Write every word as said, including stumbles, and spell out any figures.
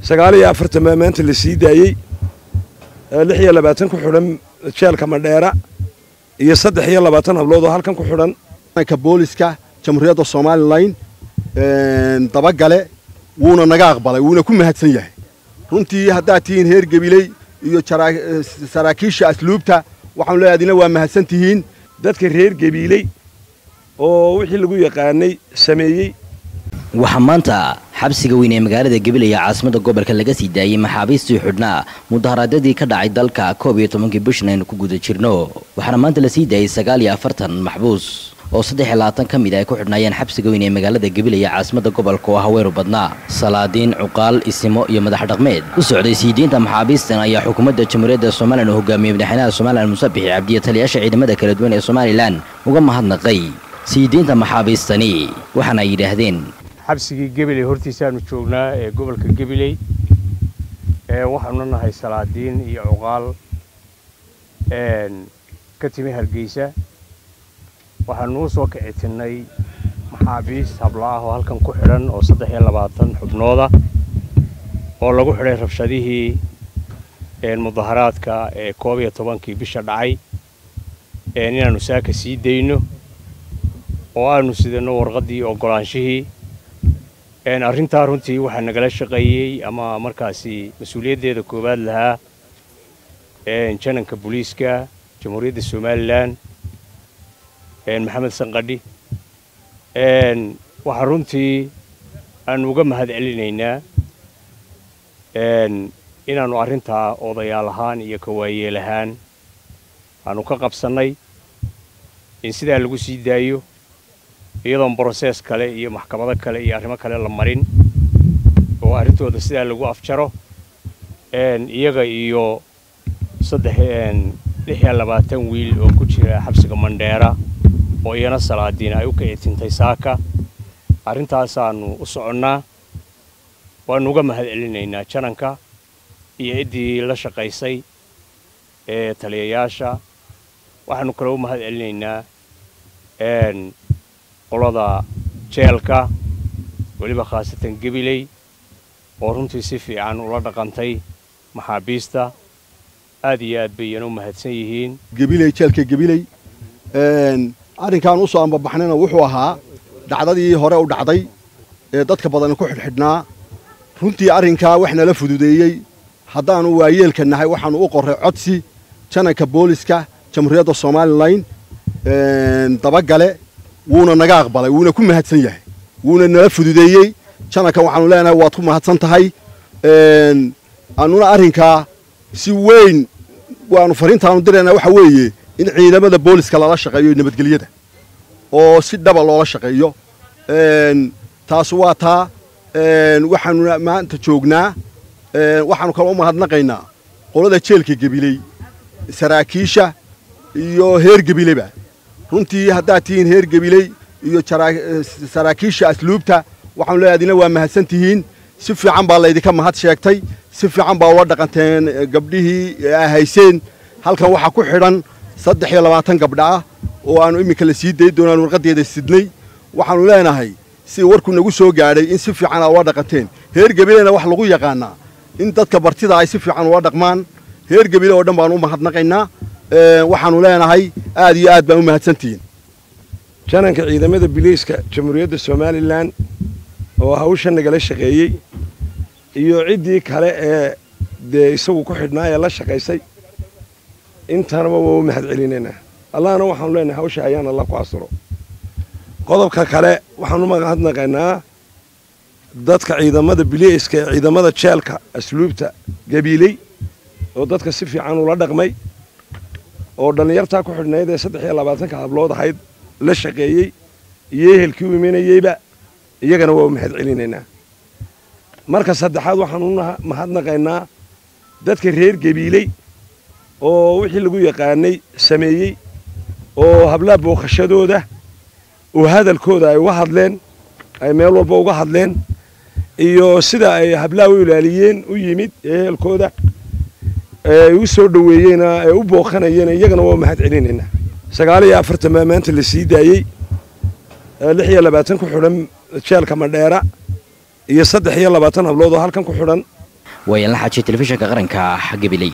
sagaal iyo afartan baa maanta la sii daayey lix iyo labaatan ku xidhan jeelka Mandheera iyo saddex iyo labaatan hablood oo halkan ku xidhan ka booliska jamhuuriyadda Soomaaliland een dabagale wuuna naga aqbalay wuuna ku mahadsan yahay runtii hadda tiin heer gabilay iyo saraakiisha asluubta waxaan leeyahay waa mahadsan tihiin dadka reer gabilay oo wixii lagu yaqaanay sameeyay waxa maanta xabsiga weyn ee magaalada Gabiley ee caasimadda gobolka laga sii daayay maxaabiistii xidhnaa mudaharaadadii ka dhacay dalka koob iyo tobankii bishan aynu ku guda jirno waxaana maanta la sii daayay sagaal iyo afartan maxbuus oo saddex iyo labaatan ka mid ah ay ku xidhnaayeen xabsiga weyn ee magaalada Gabiley ee caasimadda gobolka oo haweer badnaa salaadiin cuqaal isimo iyo madax dhaqameed u socday siideenta maxaabiistan ayaa xukuumadda jamhuuriyadda Soomaaliland oo hogaamiyay madaxweynaha Soomaaliland Muuse Biixi Cabdi taliyaasha ciidamada kala duwan ee Soomaaliland uga mahadnaqay siideenta maxaabiistani waxaana ay yiraahdeen xabsigii Gabiley hortiisaanu joognaa ee gobolka Gabiley ee waxaanu nahay salaadiin iyo cuqaal een ka timi Hargeysa waxaanu soo kicitinay maxaabiis habla ah oo halkan ku xidhan oo saddex iyo labaatan xubnooda oo lagu xidhay rabshadihii een mudaharaadka ee koob iyo tobankii bisha dhacay ee inaanu saaka sii deyno oo aanu sidano warqadii ogolaanshihii een arrinta runtii waxa nagala shaqeeyay ama markaasi mas'uuliyaddeeda koobaad lahaa een jananka booliiska jamhuuriyadda Soomaaliland een Maxamed Sanqadhi een waxa runtii aan uga mahad celinaynaa een inaanu arrinta odayaal ahaan iyo kawaayeel ahaan aanu ka qabsanay in sidaa lagu sii daayo iyadoo process kale iyo maxkamado kale iyo arrimo kale la marin oo arrintooda sida lagu afjaro een iyaga iyo saddex een lix iyo labaatan wiil oo ku jira xabsiga Mandheera oo iyana salaadiin ay u kicitintay saaka arrintaas aanu u soconnaa waanu uga mahad celinaynaa jananka iyo idii la shaqaysay ee taliyayaasha waxaanu kale u mahad celinaynaa een qolada jeelka waliba khaasatan Gabiley oo runtii si fiican ula dhaqantay maxaabiista aad iyo aad bay u mahadsan yihiin Gabiley jeelka Gabiley een arrinkan u soo ambabaxnayna wuxuu ahaa dhacdadii hore u dhacday ee dadka badan ku xidhnaa runtii arrinka waxna la fududeeyay haddaanu waayeelka nahay waxaanu u qoray codsi jananka booliska jamhuuriyadda Soomaaliland een dabagale wuuna naga aqbalay wuuna ku mahadsan yahay wuuna nala fududeeyay jananka waxaanu leenahay waad ku mahadsan tahay een anuna arrinka si weyn waanu fariintaanu direynaa waxa weeye in ciidamada booliska lala shaqeeyo nabadgelyada oo si dhab ah loola shaqeeyo een taas waa taa een waxaanu maanta joognaa een waxaanu kala u mahadnaqaynaa qolada jeelka Gabiley saraakiisha iyo heer Gabileyba runtii hadda tiin heer Gabiley iyo saraakiisha asluubta waxaan leeyahay waa mahadsan tihiin si fiican baa la idinka mahad sheegtay si fiican baa wada dhaqanteen gabdhihii ay hayseen halkan waxa ku xidhan saddex iyo labaatan gabdha ah oo aanu imika la sii day doonaan warqadeeda sidnay waxaanu leenahay si warku nagu soo gaadhay in si fiican ay wada dhaqanteen heer Gabileyna wax lagu yaqaanaa in dadka bartida ay si fiican wada dhaqmaan heer Gabiley oo dhan baan u mahadnaqaynaa ee waxaanu leenahay aad iyo aad baan u mahadsantiin jananka ciidamada booliiska jamhuuriyadda Soomaaliland oo hawshan nagala shaqeeyay iyo cidii kale ee de isagu ku xidhnaa ee la shaqaysay intana waa mahad celinayna allahna waxaan leenahay hawsha ayaan Allah ku asro qodobka kale waxaan u mahadnaqaynaa dadka ciidamada booliiska ciidamada jeelka asluubta Gabiley oo dadka si fiican ula dhaqmay oo dhalinyarta ku xidhnayd ee saddex iyo labaatan ka hablood ahayd la shaqeeyay iyo ehelkii u imanayayba iyagana waa mahad celinaynaa marka saddexaad waxaan u mahadnaqaynaa dadka reer Gabiley oo wixii lagu yaqaanay sameeyay oo habla booqashadooda oo hadalkooda ay uga hadleen ay meel walba uga hadleen iyo sida ay habla u ilaaliyeen u yimid ehelkooda ee u soo dhaweeyeen ee u booqanayeen iyagana waa mahad celinaynaa sagaal iyo afartan baa maanta la sii daayay lix iyo labaatan ku xidhan jeelka Mandheera iyo saddex iyo labaatan hablood oo halkan ku xidhan waayaan la xajiya telefishinka qaranka gabiley.